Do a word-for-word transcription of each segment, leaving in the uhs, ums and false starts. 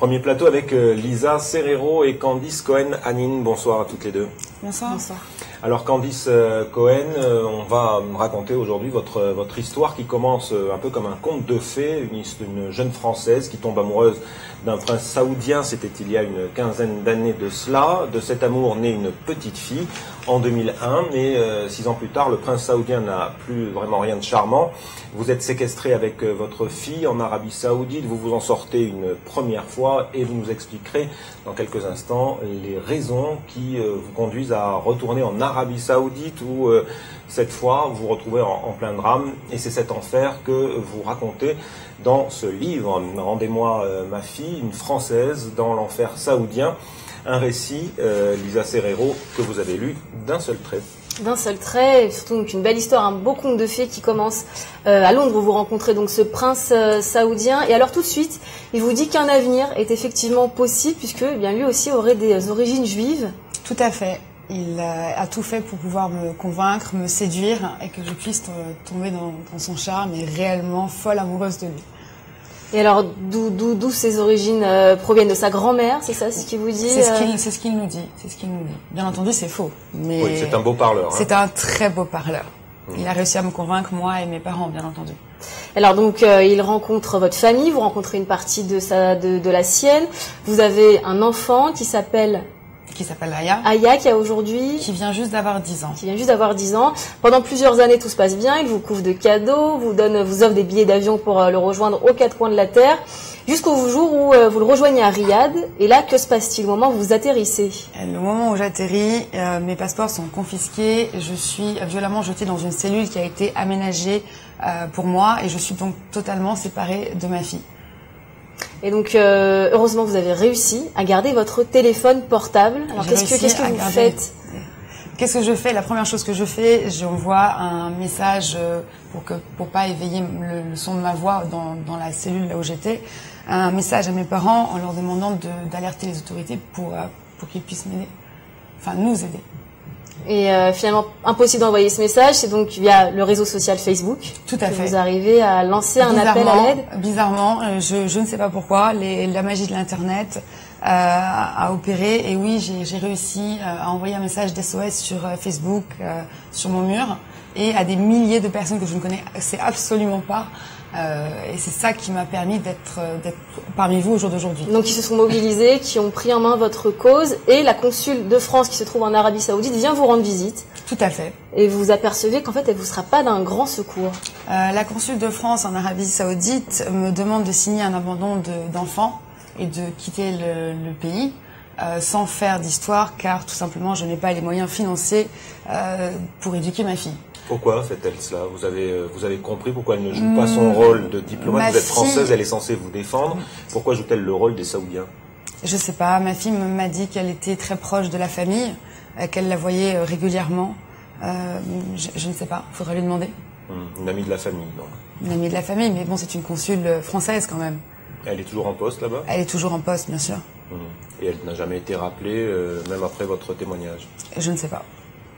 Premier plateau avec Lisa Serrero et Candice Cohen-Hannin. Bonsoir à toutes les deux. Bonsoir. Bonsoir. Alors Candice Cohen, on va raconter aujourd'hui votre, votre histoire qui commence un peu comme un conte de fées, une, une jeune Française qui tombe amoureuse d'un prince saoudien, c'était il y a une quinzaine d'années de cela. De cet amour naît une petite fille en deux mille un, mais euh, six ans plus tard, le prince saoudien n'a plus vraiment rien de charmant. Vous êtes séquestré avec euh, votre fille en Arabie Saoudite, vous vous en sortez une première fois et vous nous expliquerez dans quelques instants les raisons qui euh, vous conduisent à retourner en Arabie Saoudite où euh, cette fois vous vous retrouvez en, en plein drame et c'est cet enfer que vous racontez dans ce livre. Rendez-moi euh, ma fille, une Française dans l'enfer saoudien. Un récit, euh, Lisa Serrero, que vous avez lu d'un seul trait. D'un seul trait, et surtout donc, une belle histoire, un beau conte de fées qui commence euh, à Londres où vous rencontrez donc ce prince euh, saoudien. Et alors tout de suite, il vous dit qu'un avenir est effectivement possible puisque eh bien, lui aussi aurait des origines juives. Tout à fait. Il euh, a tout fait pour pouvoir me convaincre, me séduire et que je puisse tomber dans, dans son charme et réellement folle amoureuse de lui. Et alors, d'où ces origines euh, proviennent de sa grand-mère, c'est ça ce qu'il vous dit? C'est ce qu'il ce qu'il nous dit. C'est ce qu'il nous dit. Bien entendu, c'est faux. Mais oui, c'est un beau parleur. Hein. C'est un très beau parleur. Mmh. Il a réussi à me convaincre, moi et mes parents, bien entendu. Alors donc, euh, il rencontre votre famille, vous rencontrez une partie de, sa, de, de la sienne. Vous avez un enfant qui s'appelle... Qui s'appelle Aya. Aya, qui a aujourd'hui... Qui vient juste d'avoir dix ans. Qui vient juste d'avoir dix ans. Pendant plusieurs années, tout se passe bien. Il vous couvre de cadeaux, vous donne, vous offre des billets d'avion pour euh, le rejoindre aux quatre coins de la Terre, jusqu'au jour où euh, vous le rejoignez à Riyad. Et là, que se passe-t-il au moment où vous atterrissez? Le moment où j'atterris, euh, mes passeports sont confisqués. Je suis violemment jetée dans une cellule qui a été aménagée euh, pour moi. Et je suis donc totalement séparée de ma fille. Et donc, euh, heureusement, vous avez réussi à garder votre téléphone portable. Alors, qu'est-ce que, qu'est-ce que vous faites? Qu'est-ce que je fais? La première chose que je fais, j'envoie un message pour que, pour pas éveiller le, le son de ma voix dans, dans la cellule là où j'étais, un message à mes parents en leur demandant de, d'alerter les autorités pour, pour qu'ils puissent m'aider, enfin nous aider. Et euh, finalement, impossible d'envoyer ce message, c'est donc via le réseau social Facebook. Tout à que fait. Vous arrivez à lancer un appel à l'aide. Bizarrement, euh, je, je ne sais pas pourquoi, les, la magie de l'Internet euh, a opéré. Et oui, j'ai réussi à envoyer un message d'S O S sur euh, Facebook, euh, sur mon mur, et à des milliers de personnes que je ne connais c'est absolument pas. Euh, et c'est ça qui m'a permis d'être d'être parmi vous au jour d'aujourd'hui. Donc ils se sont mobilisés, qui ont pris en main votre cause, et la consule de France qui se trouve en Arabie Saoudite vient vous rendre visite. Tout à fait. Et vous apercevez qu'en fait elle vous sera pas d'un grand secours. Euh, la consule de France en Arabie Saoudite me demande de signer un abandon d'enfants et de quitter le, le pays. Euh, sans faire d'histoire, car tout simplement je n'ai pas les moyens financiers euh, pour éduquer ma fille. Pourquoi fait-elle cela? Vous avez, vous avez compris pourquoi elle ne joue pas son rôle de diplomate? Ma vous êtes fille... française, elle est censée vous défendre. Pourquoi joue-t-elle le rôle des Saoudiens? Je sais pas, ma fille m'a dit qu'elle était très proche de la famille, euh, qu'elle la voyait euh, régulièrement. Euh, je, je ne sais pas, il faudrait lui demander. Hum, une amie de la famille, donc. Une amie de la famille, mais bon, c'est une consule française quand même. Elle est toujours en poste là-bas? Elle est toujours en poste, bien sûr. Hum. Et elle n'a jamais été rappelée, euh, même après votre témoignage? Je ne sais pas.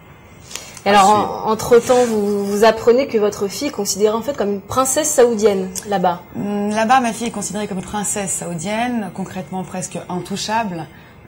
Et alors, en, entre-temps, vous, vous apprenez que votre fille est considérée en fait comme une princesse saoudienne, là-bas. Là-bas, ma fille est considérée comme une princesse saoudienne, concrètement presque intouchable.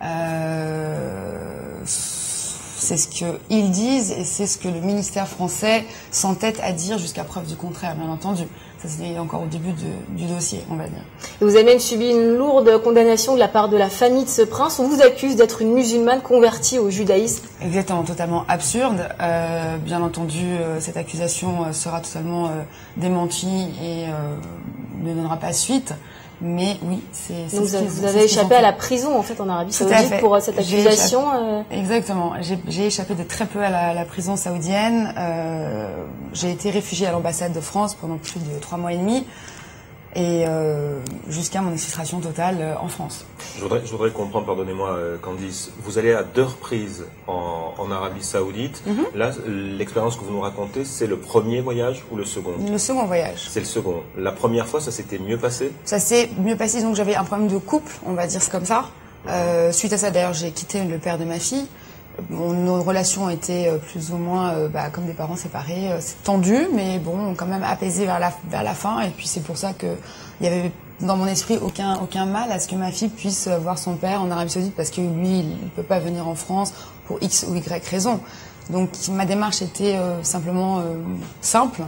Euh, c'est ce qu'ils disent et c'est ce que le ministère français s'entête à dire jusqu'à preuve du contraire, bien entendu. Ça, c'est encore au début de, du dossier, on va dire. Et vous avez même subi une lourde condamnation de la part de la famille de ce prince. On vous accuse d'être une musulmane convertie au judaïsme. Exactement, totalement absurde. Euh, bien entendu, euh, cette accusation euh, sera totalement euh, démentie et euh, ne donnera pas suite. Mais oui, c'est... Donc vous, vous avez échappé à la prison en fait en Arabie Saoudite pour euh, cette accusation. Euh... Exactement. J'ai échappé de très peu à la, la prison saoudienne. Euh, J'ai été réfugiée à l'ambassade de France pendant plus de trois mois et demi. Et euh, jusqu'à mon exfiltration totale euh, en France. Je voudrais, je voudrais comprendre, pardonnez-moi euh, Candice, vous allez à deux reprises en, en Arabie Saoudite. Mm-hmm. Là, l'expérience que vous nous racontez, c'est le premier voyage ou le second? Le second voyage. C'est le second. La première fois, ça s'était mieux passé? Ça s'est mieux passé, donc j'avais un problème de couple, on va dire comme ça. Mm-hmm. euh, suite à ça, d'ailleurs, j'ai quitté le père de ma fille. Bon, nos relations étaient plus ou moins euh, bah, comme des parents séparés. C'est tendu, mais bon, quand même apaisé vers la, vers la fin. Et puis c'est pour ça qu'il y avait dans mon esprit aucun, aucun mal à ce que ma fille puisse voir son père en Arabie Saoudite parce que lui, il ne peut pas venir en France pour X ou Y raison. Donc ma démarche était euh, simplement euh, simple.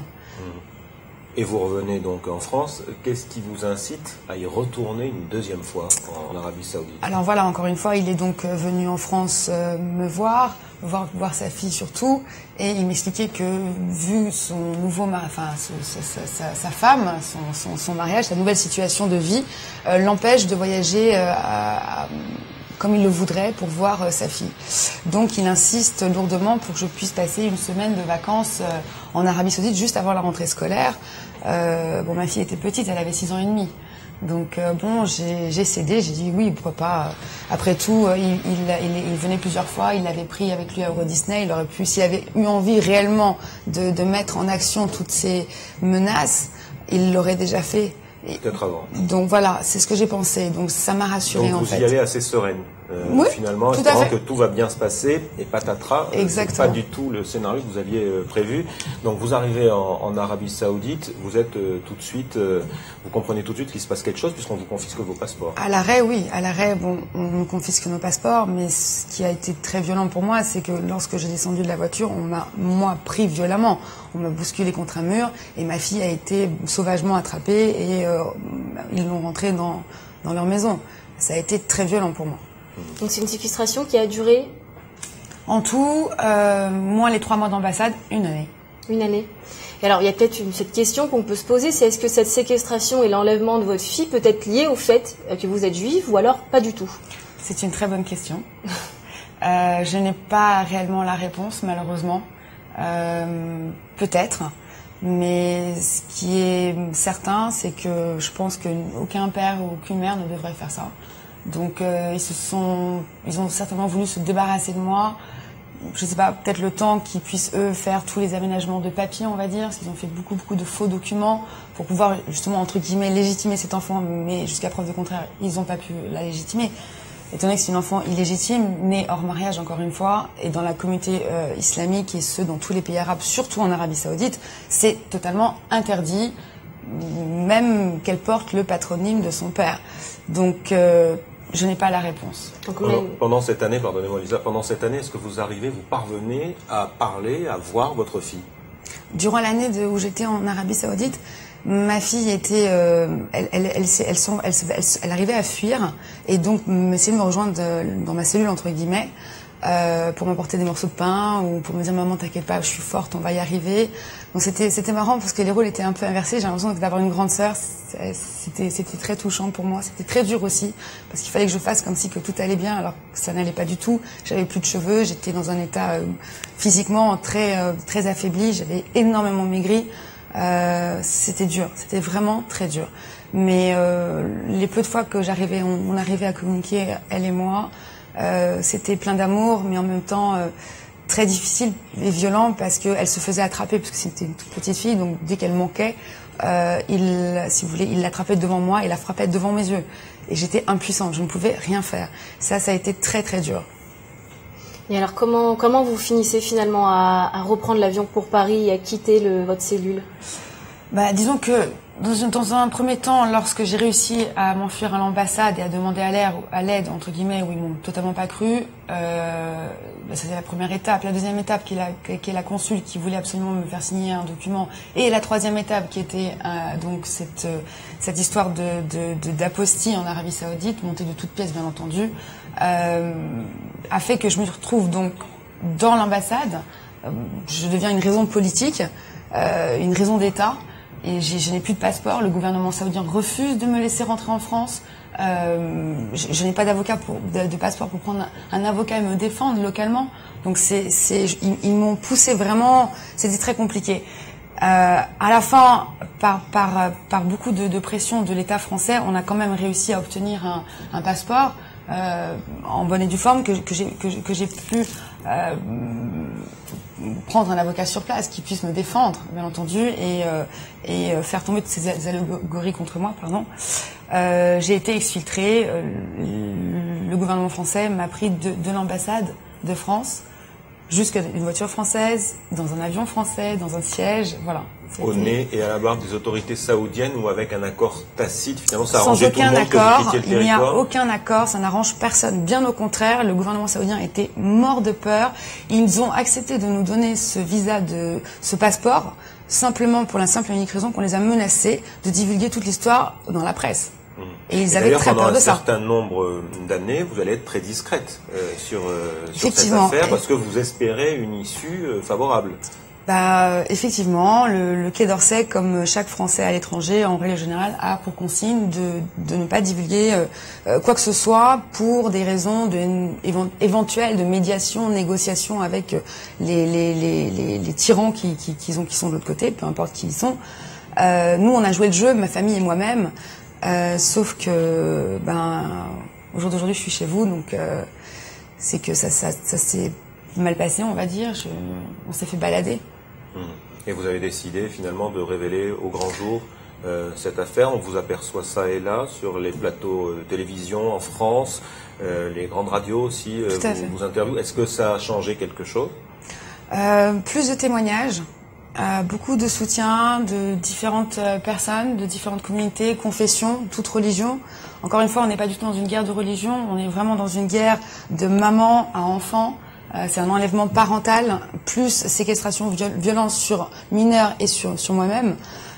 Et vous revenez donc en France. Qu'est-ce qui vous incite à y retourner une deuxième fois en Arabie Saoudite? Alors voilà, encore une fois, il est donc venu en France euh, me voir, voir, voir sa fille surtout, et il m'expliquait que vu son nouveau, enfin son, sa, sa, sa femme, son, son, son mariage, sa nouvelle situation de vie, euh, l'empêche de voyager euh, à, à, comme il le voudrait pour voir euh, sa fille. Donc il insiste lourdement pour que je puisse passer une semaine de vacances euh, en Arabie Saoudite juste avant la rentrée scolaire. Euh, bon, ma fille était petite, elle avait six ans et demi. Donc euh, bon, j'ai cédé, j'ai dit oui, pourquoi pas. Après tout, euh, il, il, il, il venait plusieurs fois, il l'avait pris avec lui à Euro Disney, il aurait pu, s'il avait eu envie réellement de, de mettre en action toutes ces menaces, il l'aurait déjà fait. Peut-être avant. Donc voilà, c'est ce que j'ai pensé. Donc ça m'a rassurée en fait. Donc vous y allez assez sereine, euh, oui, finalement, espérant que tout va bien se passer et patatras. Exactement. C'est pas du tout le scénario que vous aviez euh, prévu. Donc vous arrivez en, en Arabie Saoudite, vous êtes euh, tout de suite, euh, vous comprenez tout de suite qu'il se passe quelque chose puisqu'on vous confisque vos passeports. À l'arrêt, oui, à l'arrêt, bon, on nous confisque nos passeports, mais ce qui a été très violent pour moi, c'est que lorsque j'ai descendu de la voiture, on m'a, moi, pris violemment. On m'a bousculé contre un mur et ma fille a été sauvagement attrapée et euh, ils l'ont rentrée dans, dans leur maison. Ça a été très violent pour moi. Donc c'est une séquestration qui a duré? En tout, euh, moins les trois mois d'ambassade, une année. Une année. Et alors il y a peut-être cette question qu'on peut se poser, c'est est-ce que cette séquestration et l'enlèvement de votre fille peut être lié au fait que vous êtes juive ou alors pas du tout? C'est une très bonne question. euh, je n'ai pas réellement la réponse, malheureusement. Euh, peut-être, mais ce qui est certain, c'est que je pense qu'aucun père ou aucune mère ne devrait faire ça. Donc euh, ils se sont, ils ont certainement voulu se débarrasser de moi. Je sais pas, peut-être le temps qu'ils puissent eux faire tous les aménagements de papier, on va dire, parce qu'ils ont fait beaucoup beaucoup de faux documents pour pouvoir justement entre guillemets légitimer cet enfant, mais jusqu'à preuve du contraire, ils n'ont pas pu la légitimer. Étant donné que c'est une enfant illégitime, née hors mariage encore une fois, et dans la communauté euh, islamique et ce dans tous les pays arabes, surtout en Arabie Saoudite, c'est totalement interdit, même qu'elle porte le patronyme de son père. Donc euh, je n'ai pas la réponse. Pendant, pendant cette année, pardonnez-moi Lisa, pendant cette année, est-ce que vous arrivez, vous parvenez à parler, à voir votre fille? Durant l'année où j'étais en Arabie Saoudite, ma fille était, euh, elle, elle, elle, elle, elle, elle, elle arrivait à fuir et donc essayer de me rejoindre de, dans ma cellule entre guillemets euh, pour m'apporter des morceaux de pain ou pour me dire maman t'inquiète pas, je suis forte, on va y arriver. Donc c'était c'était marrant parce que les rôles étaient un peu inversés. J'ai l'impression d'avoir une grande sœur. C'était c'était très touchant pour moi. C'était très dur aussi parce qu'il fallait que je fasse comme si que tout allait bien alors que ça n'allait pas du tout. J'avais plus de cheveux, j'étais dans un état euh, physiquement très euh, très affaibli. J'avais énormément maigri. Euh, c'était dur, c'était vraiment très dur. Mais euh, les peu de fois que j'arrivais, on, on arrivait à communiquer, elle et moi, euh, c'était plein d'amour, mais en même temps euh, très difficile et violent parce qu'elle se faisait attraper, parce que c'était une toute petite fille, donc dès qu'elle manquait, euh, il, si vous voulez, il l'attrapait devant moi et la frappait devant mes yeux. Et j'étais impuissante, je ne pouvais rien faire. Ça, ça a été très très dur. Et alors, comment, comment vous finissez finalement à, à reprendre l'avion pour Paris et à quitter le, votre cellule? Bah, disons que dans, dans un premier temps, lorsque j'ai réussi à m'enfuir à l'ambassade et à demander à l'aide, entre guillemets, où ils m'ont totalement pas cru, euh, bah, c'était la première étape. La deuxième étape, qui est la, qui est la consul qui voulait absolument me faire signer un document, et la troisième étape, qui était euh, donc cette, euh, cette histoire de, de, de, d'apostie en Arabie Saoudite, montée de toutes pièces, bien entendu, euh, a fait que je me retrouve donc dans l'ambassade. Euh, je deviens une raison politique, euh, une raison d'État. Et je n'ai plus de passeport. Le gouvernement saoudien refuse de me laisser rentrer en France. Euh, je je n'ai pas d'avocat pour, de, de passeport pour prendre un, un avocat et me défendre localement. Donc c'est, c'est, ils, ils m'ont poussé vraiment. C'était très compliqué. Euh, à la fin, par, par, par beaucoup de, de pression de l'État français, on a quand même réussi à obtenir un, un passeport euh, en bonne et due forme que, que j'ai que, que j'ai pu euh, prendre un avocat sur place qui puisse me défendre, bien entendu, et, euh, et faire tomber toutes ces allégories contre moi, pardon. Euh, j'ai été exfiltrée. Euh, le gouvernement français m'a pris de, de l'ambassade de France jusqu'à une voiture française, dans un avion français, dans un siège, voilà. Au nez et à la barbe des autorités saoudiennes ou avec un accord tacite, finalement ça a Sans arrangé tout le aucun monde accord, que vous quittiez le il n'y a territoire. aucun accord, ça n'arrange personne. Bien au contraire, le gouvernement saoudien était mort de peur. Ils ont accepté de nous donner ce visa, de ce passeport, simplement pour la simple et unique raison qu'on les a menacés de divulguer toute l'histoire dans la presse. Mmh. Et ils et avaient très peur de ça. Pendant un certain nombre d'années, vous allez être très discrète euh, sur, euh, sur cette Effectivement. affaire parce que vous espérez une issue euh, favorable. Bah, effectivement, le, le Quai d'Orsay, comme chaque Français à l'étranger, en règle générale, a pour consigne de, de ne pas divulguer euh, quoi que ce soit pour des raisons de, éventuelles de médiation, négociation avec les, les, les, les, les tyrans qui, qui, qui, sont, qui sont de l'autre côté, peu importe qui ils sont. Euh, nous, on a joué le jeu, ma famille et moi-même, euh, sauf que, ben, au jour d'aujourd'hui, je suis chez vous, donc euh, c'est que ça, ça, ça s'est mal passé, on va dire. Je, on s'est fait balader. Et vous avez décidé finalement de révéler au grand jour euh, cette affaire. On vous aperçoit ça et là sur les plateaux de télévision en France, euh, les grandes radios aussi euh, vous, vous interviewent. Est-ce que ça a changé quelque chose? euh, Plus de témoignages, euh, beaucoup de soutien de différentes personnes, de différentes communautés, confessions, toutes religions. Encore une fois, on n'est pas du tout dans une guerre de religion, on est vraiment dans une guerre de maman à enfant. Euh, c'est un enlèvement parental, plus séquestration, viol violence sur mineurs et sur, sur moi-même.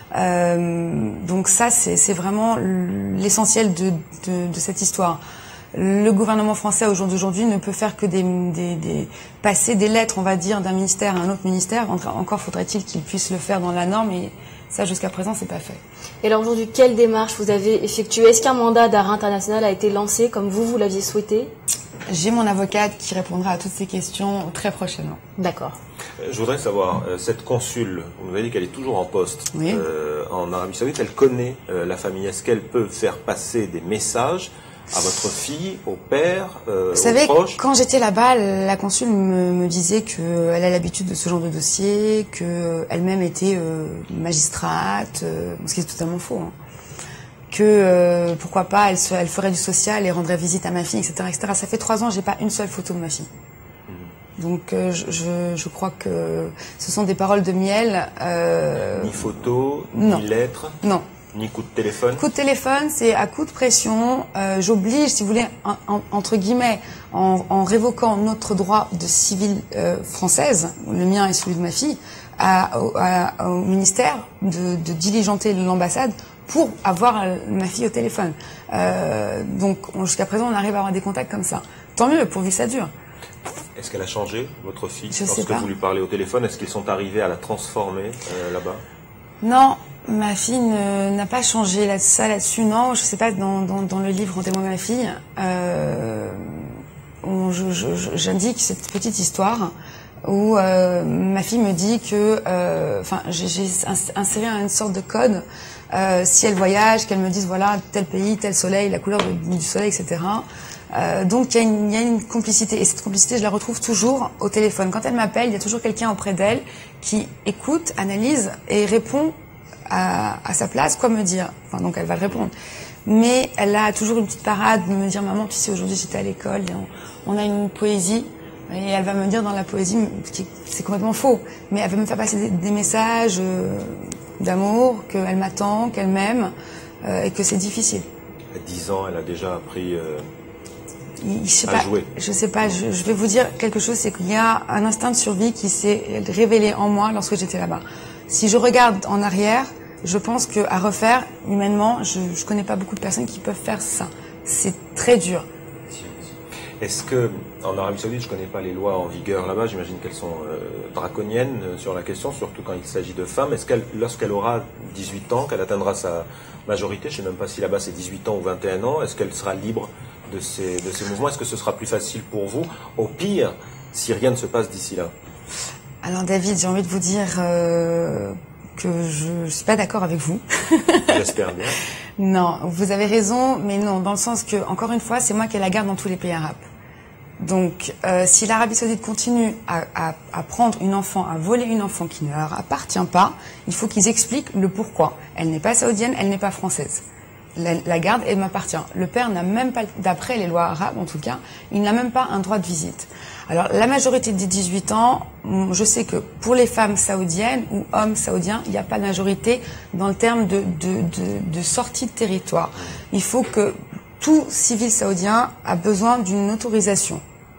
Euh, donc ça, c'est vraiment l'essentiel de, de, de cette histoire. Le gouvernement français, au jour d'aujourd'hui, ne peut faire que des, des, des, passer des lettres, on va dire, d'un ministère à un autre ministère. Encore faudrait-il qu'il puisse le faire dans la norme, et ça, jusqu'à présent, c'est pas fait. Et alors aujourd'hui, quelle démarche vous avez effectuée? Est-ce qu'un mandat d'arrêt international a été lancé comme vous, vous l'aviez souhaité? J'ai mon avocate qui répondra à toutes ces questions très prochainement. D'accord. Je voudrais savoir, euh, cette consul, vous nous avez dit qu'elle est toujours en poste oui. euh, en Arabie Saoudite, elle connaît euh, la famille. Est-ce qu'elle peut faire passer des messages à votre fille, au père, euh, Vous savez, aux proches? Quand j'étais là-bas, la consul me, me disait qu'elle a l'habitude de ce genre de dossier, qu'elle-même était euh, magistrate, euh, ce qui est totalement faux. Hein. Que euh, pourquoi pas, elle, se, elle ferait du social et rendrait visite à ma fille, et cetera, et cetera. Ça fait trois ans, j'ai pas une seule photo de ma fille. Mmh. Donc euh, je, je, je crois que ce sont des paroles de miel. Euh... Ni photo, non. ni lettres. Non. Ni coup de téléphone. Coup de téléphone, c'est à coup de pression. Euh, J'oblige, si vous voulez, en, en, entre guillemets, en, en révoquant notre droit de civile euh, française, le mien et celui de ma fille, à, à, au ministère de, de diligenter l'ambassade pour avoir ma fille au téléphone. Euh, donc jusqu'à présent, on arrive à avoir des contacts comme ça. Tant mieux, pourvu que ça dure. Est-ce qu'elle a changé, votre fille, Je lorsque sais pas. vous lui parlez au téléphone? Est-ce qu'ils sont arrivés à la transformer euh, là-bas? Non, ma fille n'a pas changé là, ça là-dessus. Non, je sais pas, dans, dans, dans le livre Racontez-moi ma fille, euh, j'indique cette petite histoire où euh, ma fille me dit que, enfin, euh, j'ai inséré une sorte de code. Euh, si elle voyage, qu'elle me dise voilà tel pays, tel soleil, la couleur de, du soleil, et cetera. Euh, donc il y, y a une complicité, et cette complicité je la retrouve toujours au téléphone. Quand elle m'appelle, il y a toujours quelqu'un auprès d'elle qui écoute, analyse et répond à, à sa place quoi me dire. Enfin donc elle va le répondre. Mais elle a toujours une petite parade de me dire maman tu sais aujourd'hui j'étais à l'école, on, on a une poésie. Et elle va me dire dans la poésie, c'est complètement faux, mais elle va me faire passer des, des messages euh, d'amour, qu'elle m'attend, qu'elle m'aime, euh, et que c'est difficile. À dix ans, elle a déjà appris euh, je sais à pas, jouer. Je sais pas, je, je vais vous dire quelque chose, c'est qu'il y a un instinct de survie qui s'est révélé en moi lorsque j'étais là-bas. Si je regarde en arrière, je pense qu'à refaire, humainement, je ne connais pas beaucoup de personnes qui peuvent faire ça. C'est très dur. Est-ce que, en Arabie Saoudite, je ne connais pas les lois en vigueur là-bas, j'imagine qu'elles sont euh, draconiennes euh, sur la question, surtout quand il s'agit de femmes. Est-ce qu'elle, lorsqu'elle aura dix-huit ans, qu'elle atteindra sa majorité, je ne sais même pas si là-bas c'est dix-huit ans ou vingt et un ans, est-ce qu'elle sera libre de ces, de ces mouvements? Est-ce que ce sera plus facile pour vous? Au pire, si rien ne se passe d'ici là. Alors David, j'ai envie de vous dire euh, que je ne suis pas d'accord avec vous. J'espère bien. Non, vous avez raison, mais non, dans le sens que, encore une fois, c'est moi qui ai la garde dans tous les pays arabes. Donc, euh, si l'Arabie Saoudite continue à, à, à prendre une enfant, à voler une enfant qui ne leur appartient pas, il faut qu'ils expliquent le pourquoi. Elle n'est pas saoudienne, elle n'est pas française. la, la garde, elle m'appartient. Le père n'a même pas, d'après les lois arabes en tout cas, il n'a même pas un droit de visite. Alors la majorité des dix-huit ans, je sais que pour les femmes saoudiennes ou hommes saoudiens, il n'y a pas de majorité dans le terme de, de, de, de sortie de territoire. Il faut que tout civil saoudien a besoin d'une autorisation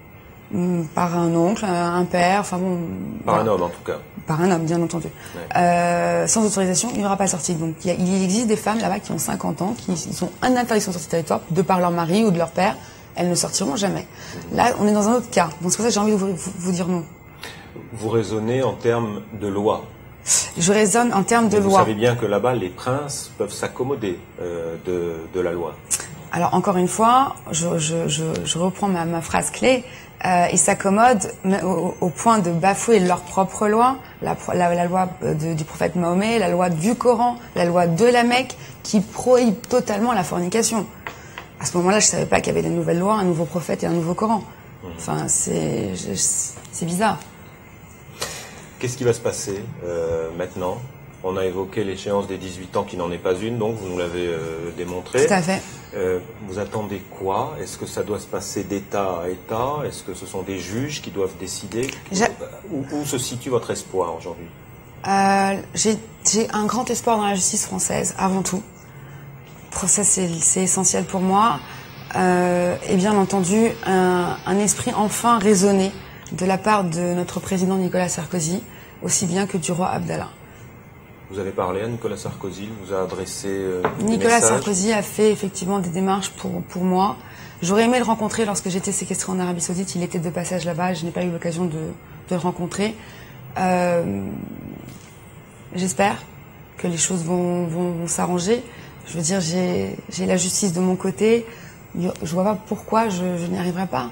par un oncle, un père, enfin bon... Par voilà. un homme en tout cas. Par un homme, bien entendu. Ouais. Euh, sans autorisation, il n'y aura pas de sortie. Donc il, y a, il existe des femmes là-bas qui ont cinquante ans, qui sont en interdiction de sortie de territoire, de par leur mari ou de leur père, elles ne sortiront jamais. Là, on est dans un autre cas. Donc c'est pour ça que j'ai envie de vous, vous, vous dire non. Vous raisonnez en termes de loi. Je raisonne en termes de vous loi. Vous savez bien que là-bas, les princes peuvent s'accommoder euh, de, de la loi. Alors encore une fois, je, je, je, je reprends ma, ma phrase clé. Euh, ils s'accommodent au, au point de bafouer leur propre loi, la, la, la loi de, du prophète Mahomet, la loi du Coran, la loi de la Mecque, qui prohibe totalement la fornication. À ce moment-là, je ne savais pas qu'il y avait des nouvelles lois, un nouveau prophète et un nouveau Coran. Enfin, c'est c'est bizarre. Qu'est-ce qui va se passer euh, maintenant? On a évoqué l'échéance des dix-huit ans qui n'en est pas une, donc vous nous l'avez euh, démontré. Tout à fait. Euh, vous attendez quoi? Est-ce que ça doit se passer d'État à État? Est-ce que ce sont des juges qui doivent décider? Où, où se situe votre espoir aujourd'hui? euh, J'ai un grand espoir dans la justice française, avant tout. Ça, c'est essentiel pour moi. Euh, et bien entendu, un, un esprit enfin raisonné de la part de notre président Nicolas Sarkozy, aussi bien que du roi Abdallah. Vous avez parlé à Nicolas Sarkozy, il vous a adressé euh, Nicolas Sarkozy a fait effectivement des démarches pour, pour moi. J'aurais aimé le rencontrer lorsque j'étais séquestrée en Arabie Saoudite. Il était de passage là-bas et je n'ai pas eu l'occasion de, de le rencontrer. Euh, J'espère que les choses vont, vont, vont s'arranger. Je veux dire, j'ai la justice de mon côté. Je vois pas pourquoi je, je n'y arriverai pas.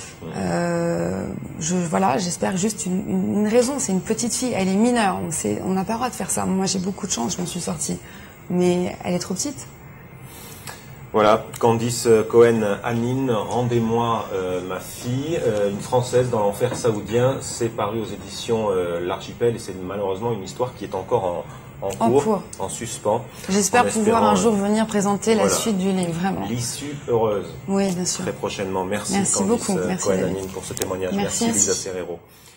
Euh, je, voilà, j'espère juste une, une, une raison. C'est une petite fille, elle est mineure. On n'a pas le droit de faire ça. Moi, j'ai beaucoup de chance, je m'en suis sortie. Mais elle est trop petite. Voilà, Candice Cohen-Amine, Rendez-moi euh, ma fille, euh, une Française dans l'enfer saoudien. C'est paru aux éditions euh, L'Archipel et c'est malheureusement une histoire qui est encore en... En cours, en, cours. en suspens. J'espère pouvoir un jour venir présenter voilà, la suite du livre, vraiment. L'issue heureuse. Oui, bien sûr. Très prochainement. Merci, Merci Candice beaucoup. Merci Cohen-Amine pour ce témoignage. Merci, Merci Lisa Serrero.